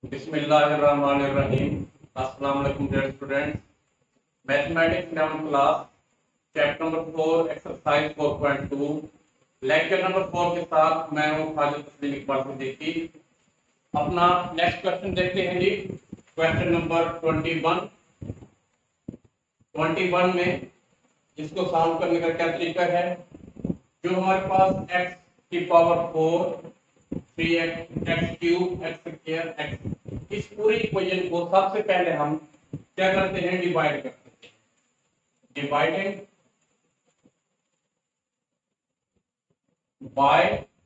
बिस्मिल्लाहिर्रहमानिर्रहीम। अस्सलाम वालेकुम dear students. Mathematics 11th class chapter number 4 exercise 4.2 lecture number 4 के साथ मैं हूं खालिद तस्लीम इकबाल सिद्दीकी। अपना नेक्स्ट क्वेश्चन देखते हैं जी। क्वेश्चन नंबर 21 में इसको सॉल्व करने का क्या तरीका है। जो हमारे पास x की power 4 3x cube x square x, इस पूरी इक्वेशन को सबसे पहले हम क्या करते हैं, डिवाइड करते हैं। डिवाइडेड बाय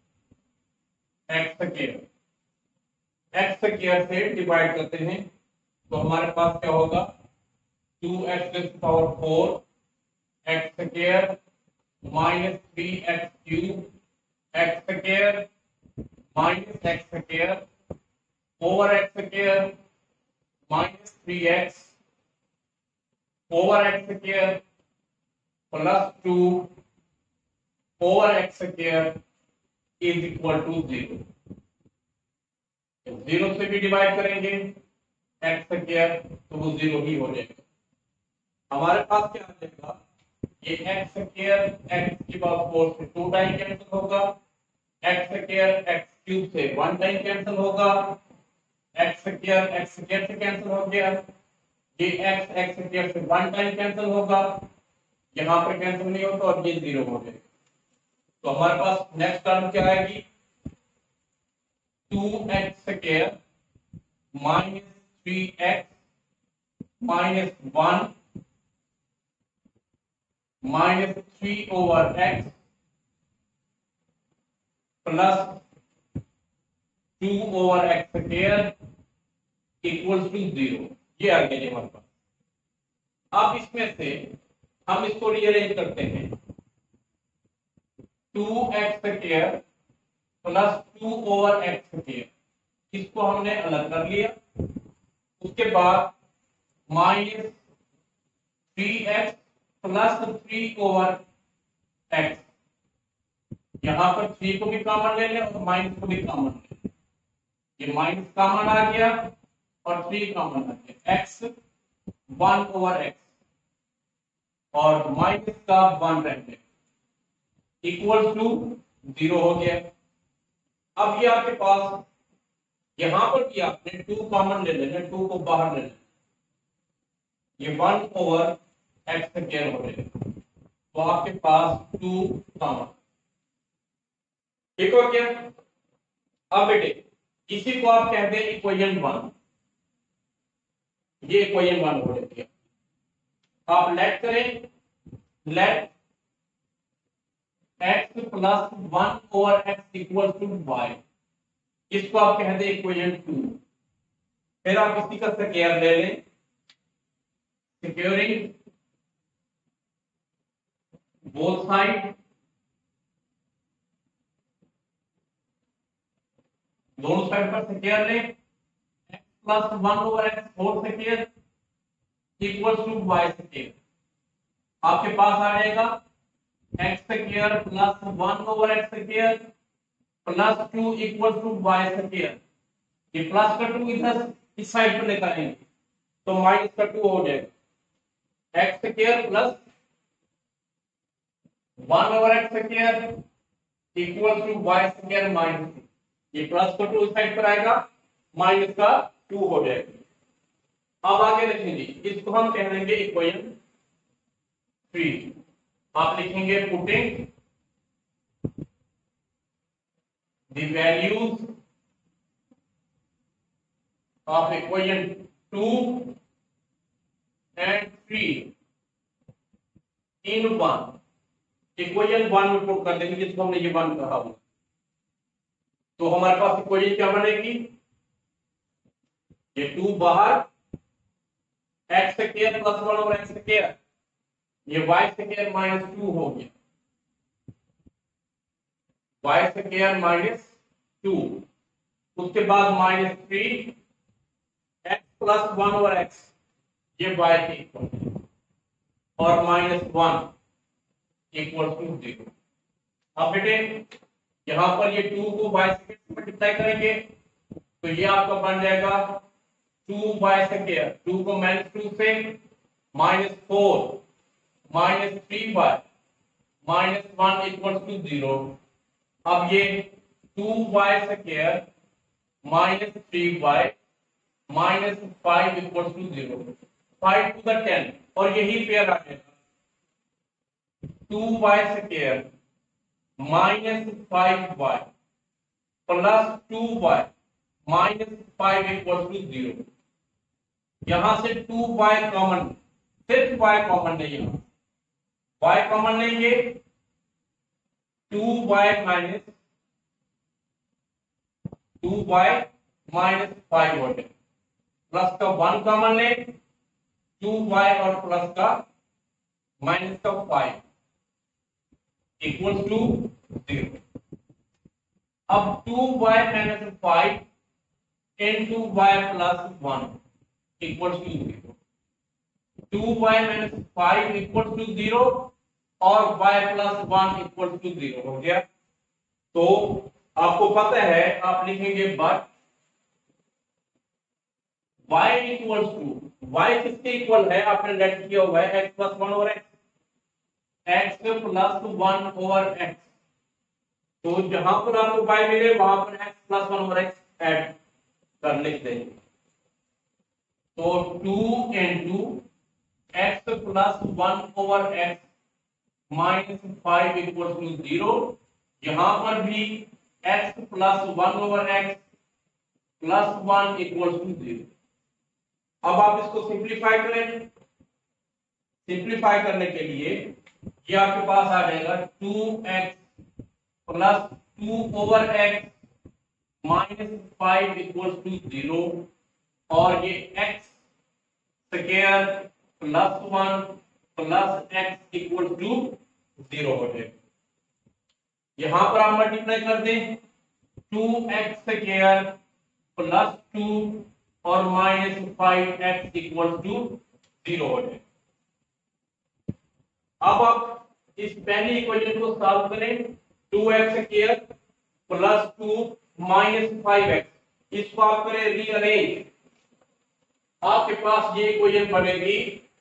x स्क्वायर से डिवाइड करते हैं तो हमारे पास क्या होगा, 2x power 4 x square minus 3x cube x square minus x square over x square minus 3x over x square plus 2 over x square is equal to 0। 0 से भी डिवाइड करेंगे x स्क्वायर तो वो 0 ही हो जाएगा। हमारे पास क्या आ जाएगा, ये x स्क्वायर x की पावर 4 से 2 टाइम कैंसिल होगा, x स्क्वायर x क्यूब से 1 टाइम कैंसिल होगा, x स्क्वायर से कैंसिल हो गया, ये x स्क्वायर से 1 टाइम कैंसिल होगा, यहाँ पर कैंसिल नहीं होता और ये 0 हो जाएगा। तो हमारे पास नेक्स्ट टर्म क्या आएगी, 2x square minus 3x minus 1 minus 3 over x plus 2 over x square equals to 0। ये आ गया हमारे पास। अब इसमें से हम इसको रीअरेंज करते हैं, 2x square plus 2 over x square, इसको हमने अलग कर लिया। उसके बाद minus 3x plus 3 over x, यहां पर 3 को भी कॉमन ले लें और माइनस को भी कॉमन ले लें। ये माइनस कॉमन आ गया और 3 कॉमन आ गया, x 1 ओवर x और माइनस का 1 रह गया इक्वल टू 0 हो गया। अब ये आपके पास यहां पर भी आपने 2 कॉमन ले लेना, 2 को बाहर ले लेना, ये 1 ओवर x स्क्वायर हो जाएगा। तो आपके पास 2 कॉमन, ठीक हो गया। अब बेटे इसी को आप कहते हैं इक्वेशन 1, ये इक्वेशन 1 हो जाती है। आप लेट करें, let x plus 1 over x equal to y, इसको आप कहते हैं इक्वेशन 2। फिर आप इसी का स्क्वायर ले लें, सिक्योरिंग बोथ साइड, दोनों साइड पर स्क्वायर लें, x plus 1 over x whole square equal to y square. आपके पास आ जाएगा x square plus 1 over x square plus 2 equal to y square. ये प्लस का 2 इधर इस साइड पर लेकर आएंगे तो माइनस का 2 हो जाएगा, x square plus 1 over x square equal to y square minus, ये प्लस का 2 इस साइड पर आएगा, माइनस का 2 हो जाएगा। अब आगे देखेंगे, इसको हम कह देंगे इक्वेशन 3। आप लिखेंगे putting the values of equation 2 and 3 in 1। Equation 1 में पुट कर देंगे, जिसको हमने ये 1 कहा हुआ। तो हमारे पास इक्वेशन क्या बनेगी, ये 2 बाहर, x square plus 1 over x square, ये y स्क्वायर माइनस 2 हो गया, y स्क्वायर माइनस 2। उसके बाद minus 3 x plus 1 over x, ये y के इक्वल और माइनस 1 इक्वल टू 0। अब बेटे यहां पर ये 2 को y से मल्टीप्लाई करेंगे तो ये आपका बन जाएगा 2y स्क्वायर, 2 को -2 से -4 -3y -1 इक्वल टू 0। अब ये 2y square -3y -5 equal to 0, 5 to the 10, और यही पेयर आ जाएगा 2y square -5y plus 2y -5 equal to 0। यहां से 2y कॉमन, सिर्फ y कॉमन नहीं, y कॉमन लेंगे 2y -5 हो जाए, प्लस का 1 कॉमन ले 2y और प्लस का माइनस का 5 इक्वल टू 0। अब 2y - 5 into y plus 1 equals to 0। 2y - 5 equals to 0 और y plus 1 equals to 0 हो गया। तो आपको पता है, आप लिखेंगे but y equals to, y किसके इक्वल है, आपने लेट किया हुआ है x plus 1 over x, x plus 1 over x। तो जहां पर आपको y मिले वहां पर x plus 1 over x add कर लिख देंगे। तो 2 into x plus 1 over x minus 5 equals to 0। यहां पर भी x plus 1 over x plus 1 equals to 0। अब आप इसको सिंप्लीफाई करें। सिंप्लीफाई करने के लिए ये आपके पास आ जाएगा 2x plus 2 over x minus 5 equals to 0, और ये x स्क्वायर प्लस 1 प्लस x इक्वल टू 0 हो जाएगा। यहां पर आप मल्टीप्लाई कर दें 2x स्क्वायर प्लस 2 और माइनस 5x इक्वल टू 0 हो जाएगा। अब आप इस पहली इक्वेशन को सॉल्व करें, 2x square plus 2 minus 5x, इसको आप करें रीअरेंज, आपके पास ये इक्वेशन बनेगी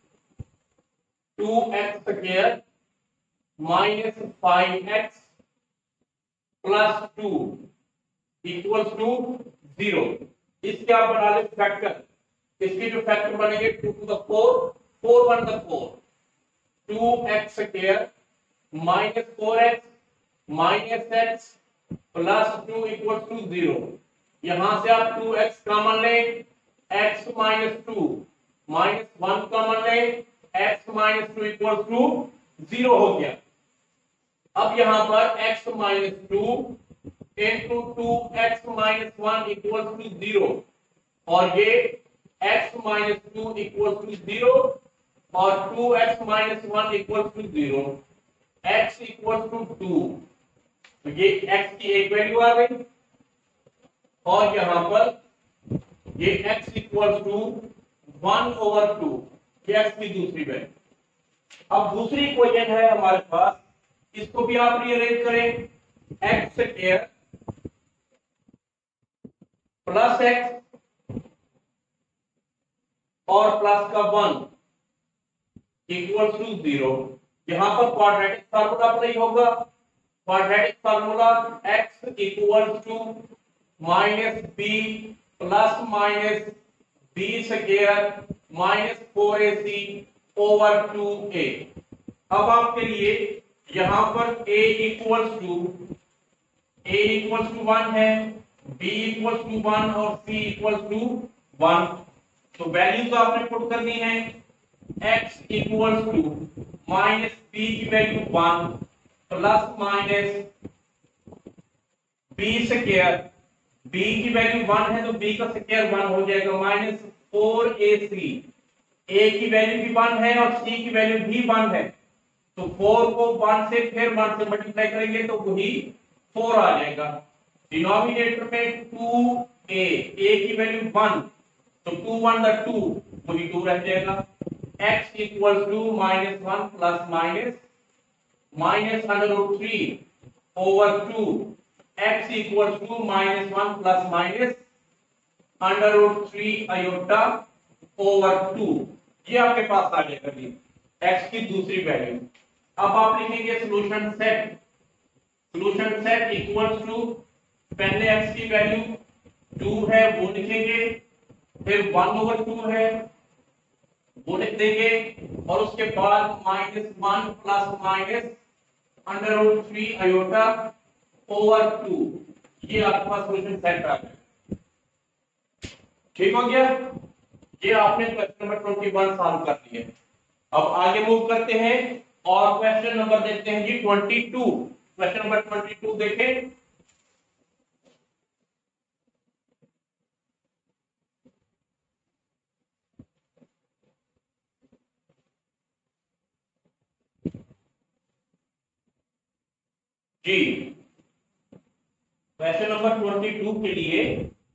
2x square minus 5x plus 2 equals to 0। इसके आप बना ले फैक्टर, इसके जो फैक्टर बनेंगे 2 to the 4, 4 1 the 4, 2x square minus 4x minus x plus 2 equals to 0। यहां से आप 2x कॉमन लें, x माइनस 2 माइनस 1 कॉमन लें, x माइनस 2 इक्वल्स टू 0 हो गया। अब यहां पर x minus 2 into 2x minus 1 equals to 0, और ये x minus 2 equals to 0 और 2x minus 1 equals to 0, x equals to 2। तो ये x की एक वैल्यू आ गई, और यहां पर ये x equals to 1 over 2, ये x की दूसरी वैल्यू। अब दूसरी इक्वेशन है हमारे पास, इसको भी आप रीअरेंज करें, x स्क्वायर प्लस x और प्लस का 1 इक्वल्स टू 0। यहां पर क्वाड्रेटिक फार्मूला अप्लाई होगा, quadratic formula x equals to minus b plus minus b square minus 4ac over 2a। अब आपके लिए यहां पर a इक्वल्स टू 1 है, b इक्वल्स टू 1 और c इक्वल्स टू 1। तो वैल्यू तो आपने पुट करनी है, x equals to minus b की value 1 plus minus b square, b की वैल्यू 1 है तो b का स्क्वायर 1 हो जाएगा, माइनस 4ac, a की वैल्यू भी 1 है और c की वैल्यू भी 1 है, तो 4 को 1 से फिर 1 से मल्टीप्लाई करेंगे तो वही 4 आ जाएगा। डिनोमिनेटर में 2a, a की वैल्यू 1, तो 2 1 the 2, वही 2 रह जाएगा। x equals to minus 1 plus minus √3 over 2, x equals to minus 1 plus under root 3 iota over 2, ये आपके पास आ जाएगा जी x की दूसरी वैल्यू। अब आप लिखेंगे solution set, solution set equals to, पहले x की वैल्यू 2 है वो लिखेंगे, फिर 1 ओवर 2 है वो लिख देंगे, और उसके बाद -1 plus minus under root 3 iota over 2, ये आपके पास सॉल्यूशन सेट आ गया। ठीक हो गया, ये आपने क्वेश्चन नंबर 21 सॉल्व कर दिया। अब आगे मूव करते हैं और क्वेश्चन नंबर देखते हैं जी 22। क्वेश्चन नंबर 22 देखें। जी क्वेश्चन नंबर 22 के लिए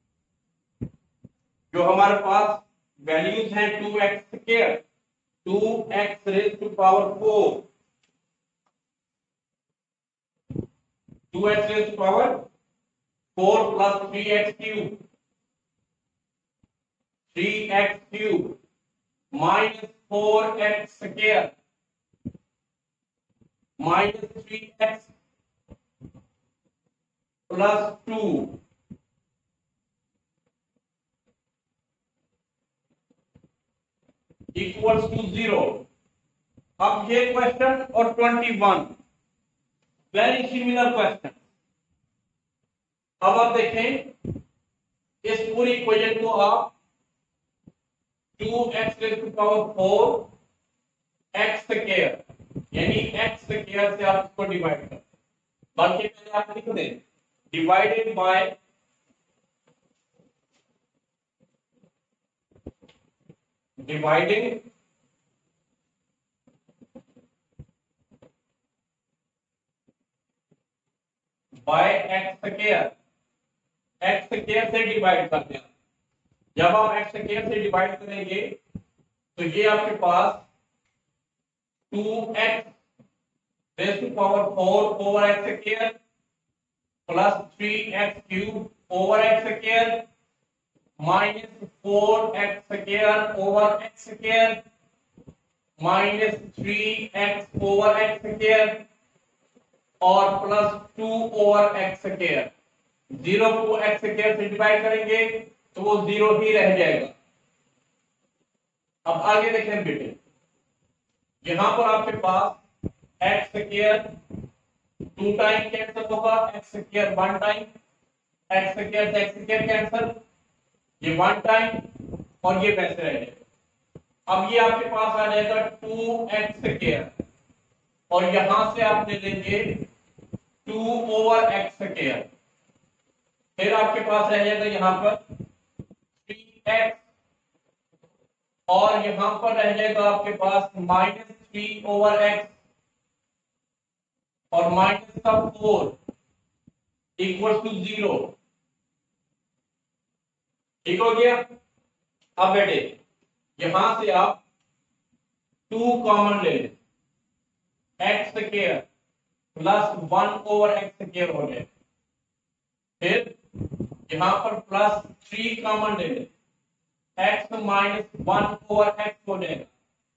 जो हमारे पास वैल्यूज हैं 2x square, 2x raise to power 4, 2x raise to power 4 plus 3x cube, 3x cube minus 4x square minus 3x plus 2 equals to 0। अब ये क्वेश्चन और 21 वेरी सिमिलर क्वेश्चन। अब आप देखें इस पूरी इक्वेशन को आप 2x raise to power 4 x square यानी x स्क्वायर से आप इसको डिवाइड कर, बल्कि पहले आप लिख दें divided by dividing by x square, x square से डिवाइड करते हैं। जब आप x स्क्वायर से डिवाइड करेंगे तो ये आपके पास 2x raise to power 4 over x square plus 3x cube over x square minus 4x square over x square minus 3x over x square और प्लस 2 ओवर x स्क्वायर। 0 को x square से divide करेंगे तो वो 0 ही रह जाएगा। अब आगे देखें बेटे, यहां पर आपके पास x स्क्वायर 2 टाइम कैंसिल होगा, x square 1 time, x square से x स्क्वायर कैंसिल, ये 1 टाइम और ये वैसे रह जाएगा। अब ये आपके पास आ जाएगा 2x स्क्वायर और यहां से आप ले लेंगे 2 ओवर x स्क्वायर, फिर आपके पास रह जाएगा यहां पर 3x और यहां पर रह जाएगा आपके पास माइनस 3 ओवर x और माइनस का 4 इक्वल टू 0। ठीक हो गया। अब बेटे यहां से आप 2 कॉमन ले लें, x square plus 1 over x square हो जाए, फिर यहां पर प्लस 3 कॉमन ले लें, x माइनस 1 ओवर x हो जाएगा।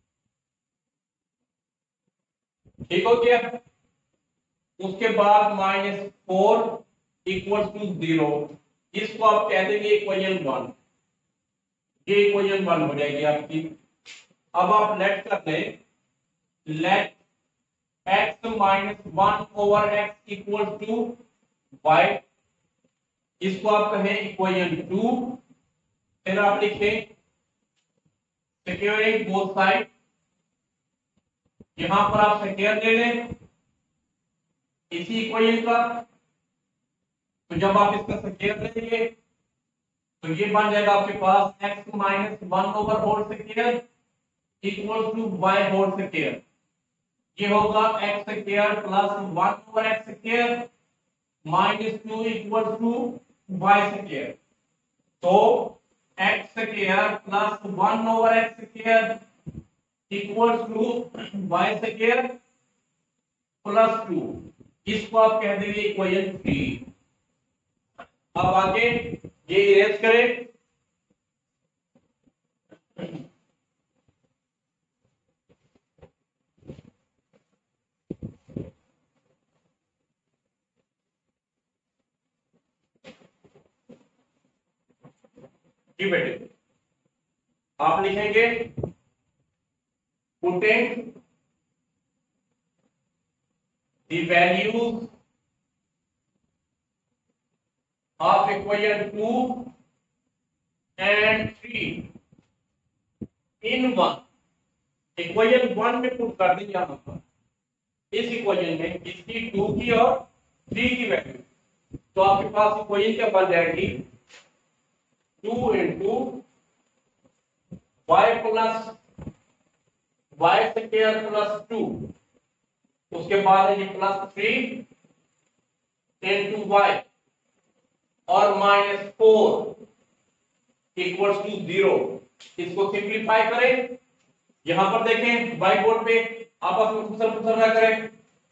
ठीक हो गया। उसके बाद -4 इक्वल टू 0, इसको आप कह देंगे इक्वेशन 1, ये इक्वेशन 1 हो जाएगी आपकी। अब आप लेट कर दें, let x minus 1 over x equal to y, इसको आप कहें इक्वेशन 2, फिर आप लिखें सिक्योरिंग बोथ साइड, यहां पर आप सिक्योर ले लें इसी इक्वेशन का, तो जब आप इसका सिक्योर लेंगे तो ये बन जाएगा आपके पास x minus 1 over whole square equal to y whole square, ये होगा x square plus 1 over x square minus 2 equal to y square. तो x square plus 1 over x square equal to y square plus 2, इसको आप कह देंगे equation 3। अब आगे ये इरेज करें, जी बेटे, आप लिखेंगे putting the values of equation 2 and 3 in 1। Equation 1 में पुट कर देंगे यहां पर, इस इक्वेशन में इसकी 2 की और 3 की वैल्यू, तो आपके पास इक्वेशन क्या बन जाएगी 2 into y plus y square plus 2, उसके बाद है ये प्लस 3 इंटू वाई और माइनस 4 इक्वल्स टू 0। इसको सिंप्लीफाई करें, यहां पर देखें व्हाइट बोर्ड पे आपस में कुशल कुशल ना करें,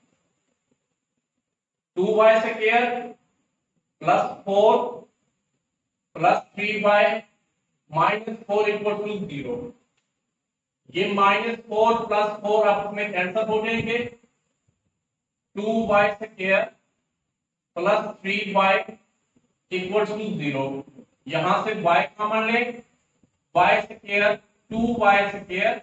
2y square plus 4 plus 3y minus 4 equal to 0। ये माइनस 4 प्लस 4 आपस में कैंसिल हो जाएंगे, 2y square plus 3y equal to 0। यहां से y कॉमन ले, y square 2y square,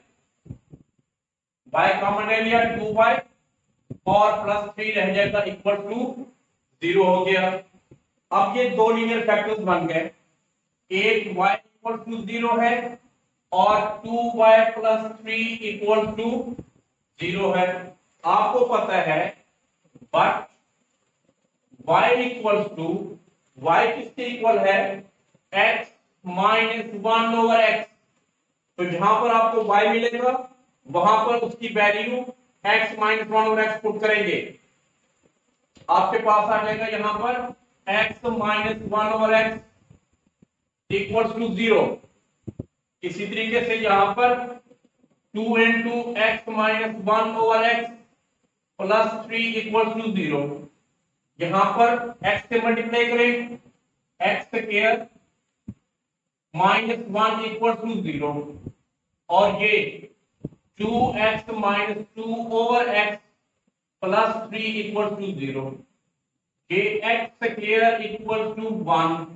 y common ले लिया 2y और प्लस 3 रह जाएगा इक्वल टू 0 हो गया। अब ये दो लीनियर फैक्टर्स बन गए, एक y इक्वल टू 0 है और 2y प्लस 3 इक्वल टू 0 है। आपको पता है but y equal to, y किसके इक्वल है x माइनस 1 ओवर x, तो जहां पर आपको y मिलेगा वहां पर उसकी value x minus 1 over x put करेंगे, आपके पास आ जाएगा यहां पर x minus 1 over x equals to 0। इसी तरीके से यहां पर 2 into x minus 1 over x plus 3 equals to 0। यहां पर x से मल्टीप्लाई करें, x square minus 1 equals to 0 और ये 2x minus 2 over x plus 3 equal to 0। ये x स्क्वायर इक्वल टू 1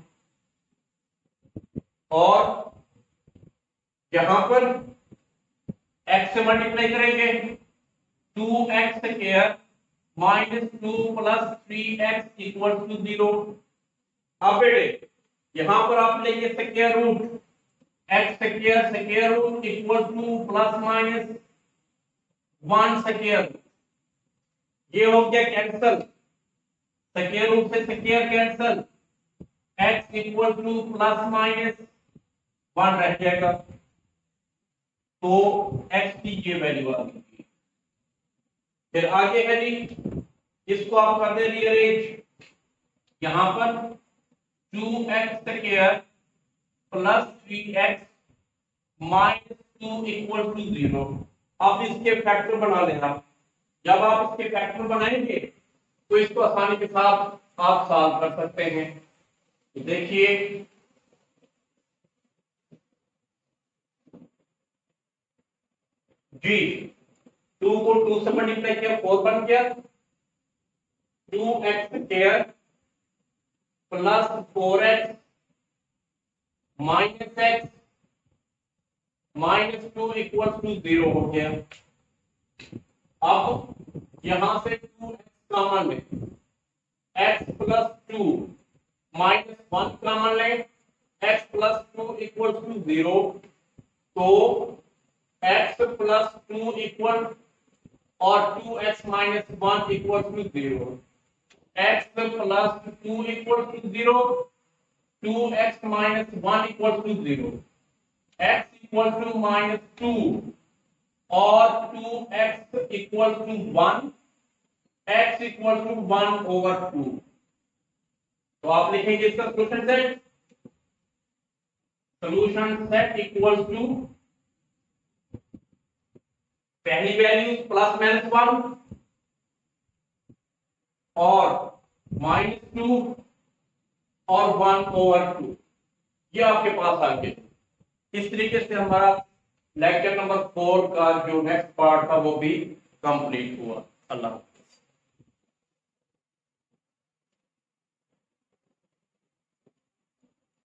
और यहां पर x से मल्टीप्लाई करेंगे, 2x square minus 2 plus 3x equal to 0। अब बेटे यहां पर आप लेंगे square root, x square root equal to plus minus 1 square, ये हो गया कैंसल, स्क्वायर रूट से square cancel, x equal to plus minus 1 रह जाएगा, तो x की ये वैल्यू आ गई। फिर आगे है जी, इसको आप कर दे रीअरेंज, यहां पर 2x square plus 3x minus 2 equal to 0। अब इसके फैक्टर बना लेना, जब आप इसके फैक्टर बनाएंगे तो इसको आसानी के साथ आप सॉल्व कर सकते हैं। तो देखिए जी, 2 को 2 से मल्टीप्लाई किया 4 बन गया, 2x square plus 4x minus x minus 2 equal to 0 हो गया। अब यहां से 2x कॉमन ले, x प्लस 2 माइनस 1 कॉमन ले, x प्लस 2 इक्वल टू 0, तो x प्लस 2 इक्वल और 2x minus 1 equal to 0, x plus 2 equal to 0, 2x minus 1 equal to 0, x equal to minus 2 और 2x equal to 1, x equal to 1 over 2। तो आप लिखेंगे इसका solution set equal to पहली वैल्यू plus minus 1 और minus 2 और 1 ओवर 2, ये आपके पास आ गया। इस तरीके से हमारा लेक्चर नंबर 4 का जो नेक्स्ट पार्ट था वो भी कंप्लीट हुआ। अल्लाह।